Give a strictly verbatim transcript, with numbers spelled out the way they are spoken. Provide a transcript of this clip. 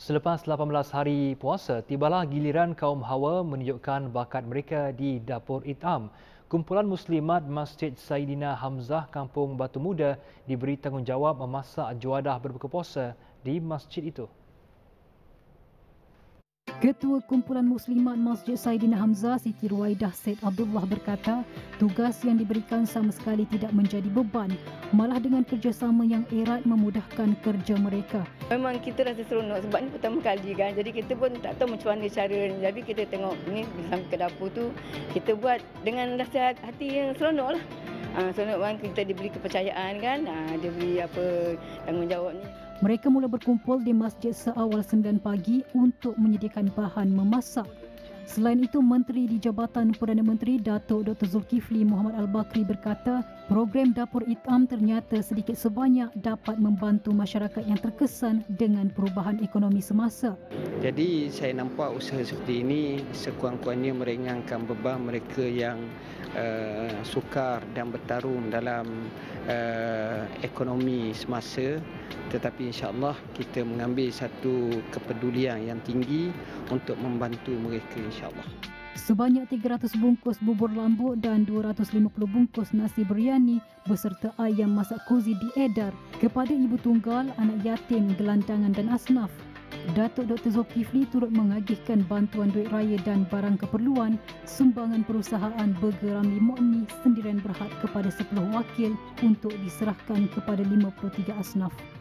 Selepas lapan belas hari puasa, tibalah giliran kaum Hawa menunjukkan bakat mereka di Dapur It'am. Kumpulan Muslimat Masjid Saidina Hamzah Kampung Batu Muda diberi tanggungjawab memasak juadah berbuka puasa di masjid itu. Ketua Kumpulan Muslimat Masjid Saidina Hamzah Siti Ruwaidah Said Abdullah berkata, tugas yang diberikan sama sekali tidak menjadi beban, malah dengan kerjasama yang erat memudahkan kerja mereka. Memang kita rasa seronok sebab ni pertama kali kan. Jadi kita pun tak tahu macam mana cara ni. Jadi kita tengok ni sampai ke dapur tu, kita buat dengan rasa hati yang seronok lah. Ha, seronok kan kita diberi kepercayaan kan. Ha, diberi apa tanggungjawab ni. Mereka mula berkumpul di masjid seawal sembilan pagi untuk menyediakan bahan memasak. Selain itu, Menteri di Jabatan Perdana Menteri Datuk Doktor Zulkifli Muhammad Al-Bakri berkata, program Dapur It'am ternyata sedikit sebanyak dapat membantu masyarakat yang terkesan dengan perubahan ekonomi semasa. Jadi saya nampak usaha seperti ini sekurang-kurangnya meringankan beban mereka yang uh, sukar dan bertarung dalam uh, ekonomi semasa. Tetapi insya-Allah kita mengambil satu kepedulian yang tinggi untuk membantu mereka insya-Allah. Sebanyak tiga ratus bungkus bubur lambuk dan dua ratus lima puluh bungkus nasi biryani beserta ayam masak kuzi diedar kepada ibu tunggal, anak yatim, gelandangan dan asnaf. Datuk Doktor Zulkifli turut mengagihkan bantuan duit raya dan barang keperluan sumbangan perusahaan Burger Ramli Mokni sendirian berhad kepada sepuluh wakil untuk diserahkan kepada lima puluh tiga asnaf.